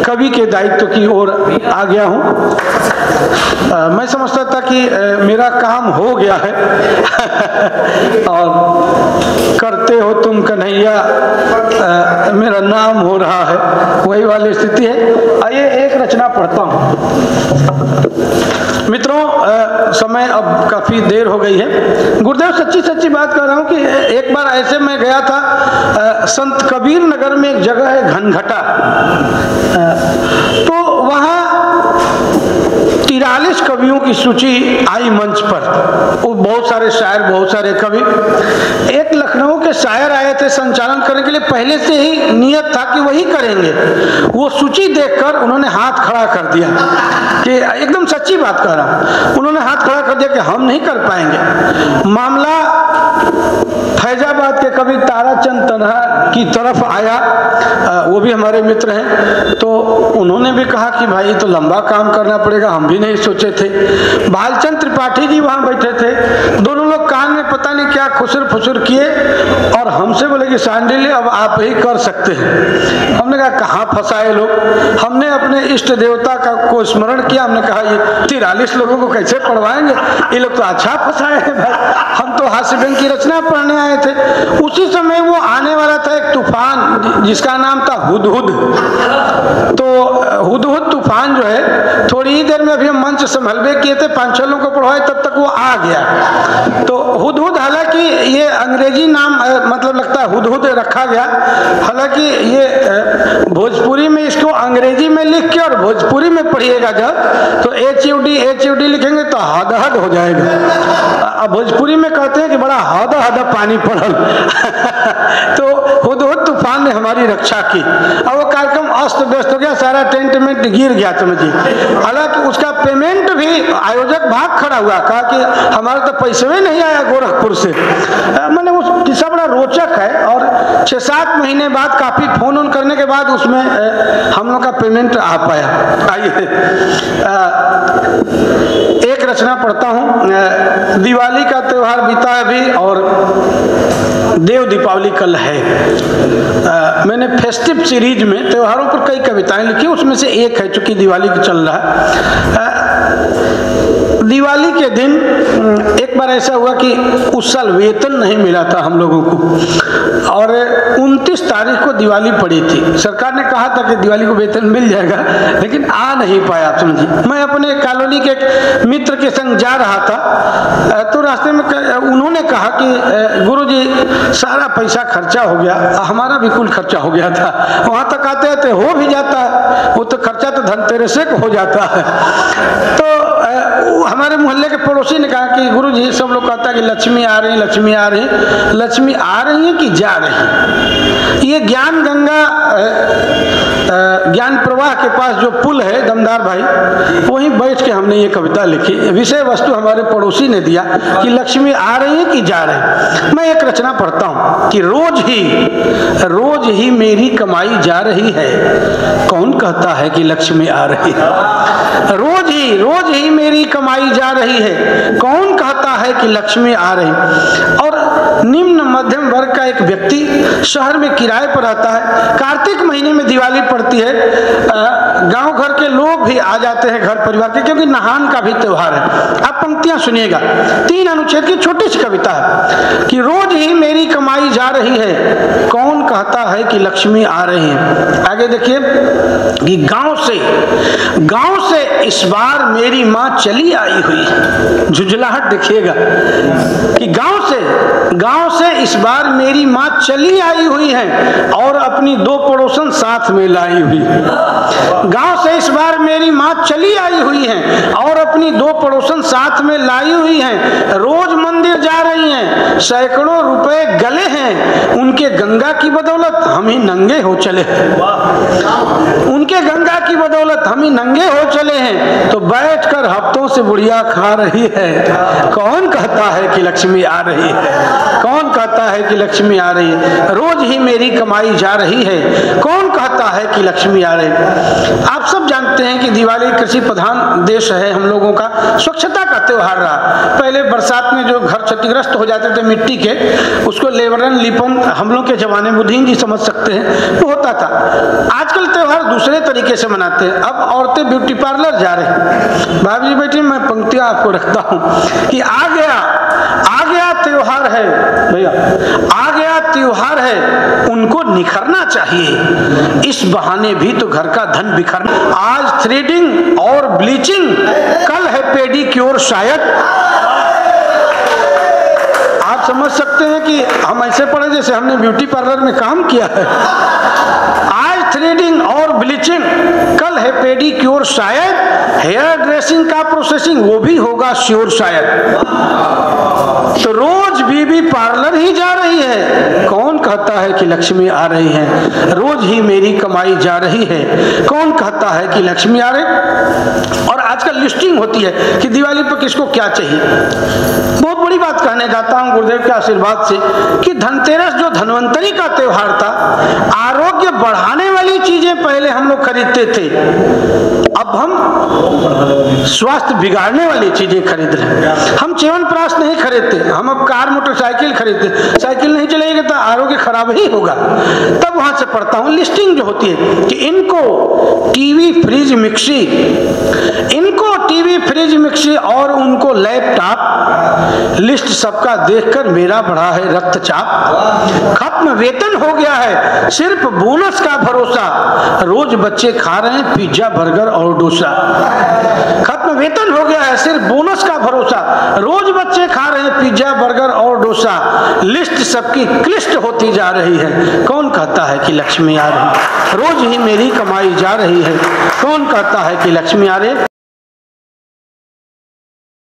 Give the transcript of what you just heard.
कवि के दायित्व की ओर आ गया हूँ। मैं समझता था कि मेरा काम हो गया है और करते हो तुम कन्हैया मेरा नाम हो रहा है, वही वाली स्थिति है। आइए एक रचना पढ़ता हूँ। मित्रों, समय अब काफ़ी देर हो गई है। गुरुदेव सच्ची बात कर रहा हूँ कि एक बार ऐसे मैं गया था संत कबीर नगर में, एक जगह है घनघटा, तो वहाँ 43 कवियों की सूची आई मंच पर। वो बहुत सारे शायर, बहुत सारे कवि। एक लखनऊ के शायर आए थे संचालन करने के लिए, पहले से ही नियत था कि वही करेंगे। वो सूची देखकर उन्होंने हाथ खड़ा कर दिया कि एकदम सच्ची बात कर रहा हूं, उन्होंने हाथ खड़ा कर दिया कि हम नहीं कर पाएंगे। मामला फैजाबाद के कवि ताराचंद तन्हा की तरफ आया, वो भी हमारे मित्र हैं, तो उन्होंने भी कहा कि भाई तो लंबा काम करना पड़ेगा, हम भी नहीं सोचे थे। बालचंद त्रिपाठी जी वहां बैठे थे, दोनों लोग कान में पता नहीं क्या खुसर फुसर किए और हमसे बोले कि सांडिल्य अब आप ही कर सकते हैं। हमने कहा कहाँ फंसाए लोग, हमने अपने इष्ट देवता का को स्मरण किया। हमने कहा ये 43 लोगों को कैसे पढ़वाएंगे, ये लोग तो अच्छा फंसाए हैं भाई, हम तो हास्य व्यंग की रचना पढ़ने आए थे। उसी समय वो आने वाला था एक तूफान जिसका नाम था हुदहुद। तो हुदहुद तूफान जो है, थोड़ी ही देर में अभी हम मंच संभलबे किए थे, 5-6 लोगों को पढ़वाए, तब तक वो आ गया। तो हुदहुद, हालांकि ये अंग्रेजी नाम मतलब लगता है हुदहुद रखा गया, हालांकि ये भोजपुरी में इसको अंग्रेजी में लिख के और भोजपुरी में पढ़िएगा जब, तो HUD लिखेंगे तो हद हो जाएगा। भोजपुरी में कहते हैं कि बड़ा हद पानी पड़ल तो हुदहुद तूफान ने हमारी रक्षा की और वो कार्यक्रम अस्त व्यस्त हो गया, सारा टेंट में गिर गया समझिए। हालांकि उसका पेमेंट भी आयोजक भाग खड़ा हुआ, कहा कि हमारा तो पैसे भी नहीं आया गोरखपुर से। मैंने वो किस्सा बड़ा रोचक है और 6-7 महीने बाद काफी फोन ऑन करने के बाद उसमें हम लोग का पेमेंट आ पाया। आइए एक रचना पढ़ता हूँ। दिवाली का त्योहार बीता है अभी और देव दीपावली कल है। मैंने फेस्टिव सीरीज में त्योहारों पर कई कविताएं लिखी, उसमें से एक है, चूंकि दिवाली की चल रहा है। दिवाली के दिन एक बार ऐसा हुआ कि उस साल वेतन नहीं मिला था हम लोगों को और 29 तारीख को दिवाली पड़ी थी। सरकार ने कहा था कि दिवाली को वेतन मिल जाएगा, लेकिन आ नहीं पाया, आप समझिए। मैं अपने कॉलोनी के एक मित्र के संग जा रहा था, तो रास्ते में उन्होंने कहा कि गुरुजी सारा पैसा खर्चा हो गया, हमारा भी कुल खर्चा हो गया था। वहां तक आते आते हो भी जाता है, वो तो खर्चा तो धनतेरस को हो जाता है। तो हमारे मोहल्ले के पड़ोसी ने कहा कि गुरुजी सब लोग कहता है कि लक्ष्मी आ रही, लक्ष्मी आ रही, लक्ष्मी आ रही है कि जा रही? ये ज्ञान गंगा ज्ञान प्रवाह के पास जो पुल है दमदार भाई, वहीं बैठ के हमने ये कविता लिखी। विषय वस्तु हमारे पड़ोसी ने दिया कि लक्ष्मी आ रही है कि जा रही। मैं एक रचना पढ़ता हूँ कि रोज ही मेरी कमाई जा रही है, कौन कहता है कि लक्ष्मी आ रही है? रोज ही मेरी कमाई जा रही है, कौन कहता है कि लक्ष्मी आ रही? और निम्न मध्यम वर्ग का एक व्यक्ति शहर में किराए पर रहता है, कार्तिक महीने में दिवाली पड़ती है, गांव घर के लोग भी आ जाते हैं घर परिवार के, क्योंकि नहान का भी त्योहार है। आप पंक्तियां सुनिएगा, 3 अनुच्छेद की छोटी सी कविता है कि रोज ही मेरी कमाई जा रही है, कौन कहता है कि लक्ष्मी आ रही है? आगे देखिए कि गांव से इस बार मेरी माँ चली आई हुई है। झुंझलाहट देखिएगा कि गांव से इस बार मेरी माँ चली आई हुई है और अपनी 2 पड़ोसन साथ में लाई हुई है। गांव से इस बार मेरी माँ चली आई हुई है और अपनी 2 पड़ोसन साथ में लाई हुई हैं। रोज मंदिर जा रही हैं, सैकड़ों रुपए गले हैं, उनके गंगा की बदौलत हम ही नंगे हो चले हैं। उनके गंगा की बदौलत हम ही नंगे हो चले हैं, तो बैठकर हफ्तों से बुढ़िया खा रही है, कौन कहता है कि लक्ष्मी आ रही है? कौन कहता है कि लक्ष्मी आ रही है? रोज ही मेरी कमाई जा रही है, कौन कहता है कि लक्ष्मी आ रही है? आप सब जानते हैं कि दिवाली कृषि प्रधान देश है हम लोगों का, स्वच्छता का त्योहार रहा। पहले बरसात में जो घर क्षतिग्रस्त हो जाते थे मिट्टी के, उसको लेवरन लिपन हम लोग के जमाने बुद्धिन जी समझ सकते हैं, वो होता था। आजकल त्योहार दूसरे तरीके से मनाते हैं। अब औरतें ब्यूटी पार्लर जा रही हैं। भाभी जी बेटी मैं पंक्तियां आपको रखता हूं कि आ गया त्योहार है भैया, आ गया त्योहार है, उनको निखरना चाहिए, इस बहाने भी तो घर का धन बिखरना। आज थ्रेडिंग और ब्लीचिंग, कल है पेडिक्योर शायद। आप समझ सकते हैं कि हम ऐसे पढ़े जैसे हमने ब्यूटी पार्लर में काम किया है। आज थ्रेडिंग और ब्लीचिंग, कल है पेडिक्योर शायद, हेयर ड्रेसिंग का प्रोसेसिंग वो भी होगा श्योर शायद। तो रोज बीबी पार्लर ही जा रही है, कौन कहता है कि लक्ष्मी आ रही है? रोज ही मेरी कमाई जा रही है, कौन कहता है कि लक्ष्मी आ रही? और आजकल लिस्टिंग होती है कि दिवाली पर किसको क्या चाहिए। बहुत बड़ी बात कहने जाता हूं गुरुदेव के आशीर्वाद से कि धनतेरस जो धन्वंतरी का त्योहार था, आरोग्य बढ़ाने वाली चीजें पहले हम लोग खरीदते थे, अब हम स्वास्थ्य बिगाड़ने वाली चीजें खरीद रहे हैं। हम च्यवनप्राश नहीं खरीदते, हम अब कार मोटरसाइकिल खरीदते। साइकिल नहीं चलेगी तो आरोग्य खराब ही होगा। तब वहां से पढ़ता हूं लिस्टिंग जो होती है कि इनको टीवी फ्रिज मिक्सी, इनको टीवी फ्रिज मिक्सी और उनको लैपटॉप, लिस्ट सबका देखकर मेरा बढ़ा है रक्तचाप। खत्म वेतन हो गया है, सिर्फ बोनस का भरोसा, रोज बच्चे खा रहे हैं पिज्जा बर्गर और डोसा। खत्म वेतन हो गया है, सिर्फ बोनस का भरोसा, रोज बच्चे खा रहे हैं पिज्जा बर्गर और डोसा। लिस्ट सबकी क्लिष्ट होती जा रही है, कौन कहता है कि लक्ष्मी आ रही? रोज ही मेरी कमाई जा रही है, कौन कहता है कि लक्ष्मी आ रही?